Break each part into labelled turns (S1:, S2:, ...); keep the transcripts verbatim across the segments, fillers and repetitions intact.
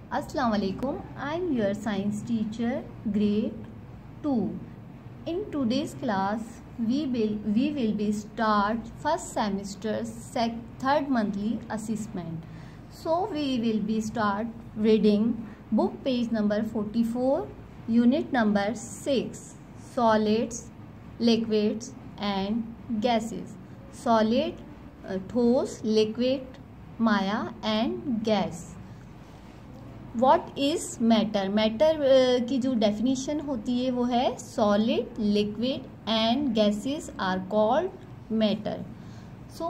S1: Assalamu alaikum. I'm your science teacher, grade two. In today's class, we will we will be start first semester sec third monthly assessment. So we will be start reading book page number forty-four, unit number six, solids, liquids and gases. Solid, uh, ठोस, liquid, Maya and gas. What is matter? Matter uh, की जो definition होती है वो है solid, liquid and gases are called matter. So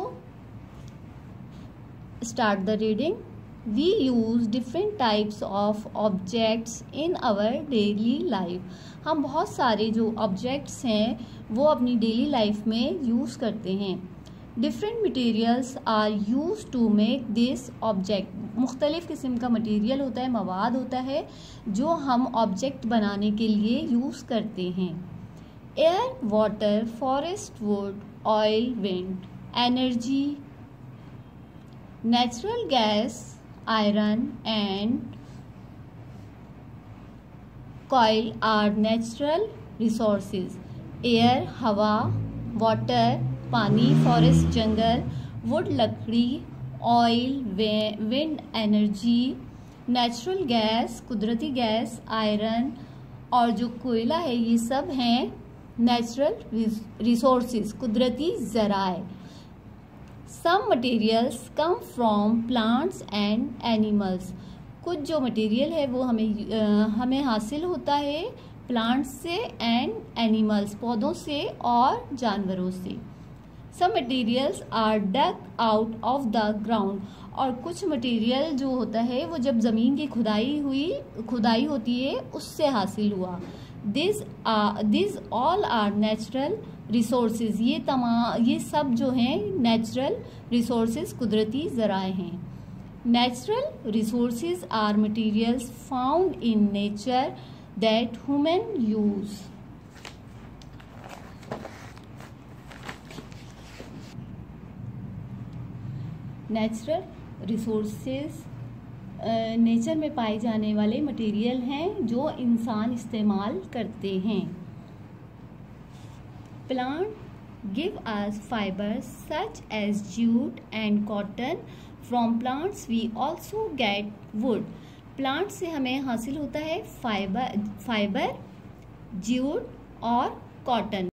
S1: start the reading. We use different types of objects in our daily life. हम बहुत सारे जो objects हैं वो अपनी daily life में use करते हैं. Different materials are use to make this object. मुख्तलिफ़ किस्म का मटेरियल होता है, मवाद होता है जो हम ऑब्जेक्ट बनाने के लिए यूज़ करते हैं. Air, water, forest, wood, oil, wind. Energy, natural gas, iron and coil are natural resources. Air हवा, वाटर पानी, फॉरेस्ट जंगल, वुड लकड़ी, oil wind energy, natural gas कुदरती गैस, आयरन और जो कोयला है ये सब हैं नेचुरल रिसोर्सेज कुदरती ज़राए. Some materials come from plants and animals. कुछ जो मटेरियल है वो हमें आ, हमें हासिल होता है प्लांट्स से एंड एनिमल्स पौधों से और जानवरों से. Some materials are dug out of the ground. और कुछ मटेरियल जो होता है वो जब ज़मीन की खुदाई हुई खुदाई होती है उससे हासिल हुआ. This this all are natural resources. ये तमाम ये सब जो हैं नेचुरल रिसोर्सेज कुदरती ज़राए हैं. Natural resources are materials found in nature that human use. Natural resources nature में पाए जाने वाले मटेरियल हैं जो इंसान इस्तेमाल करते हैं. Plant give us fibres such as jute and cotton. From plants we also get wood. Plant से हमें हासिल होता है फाइबर फाइबर जूट और कॉटन.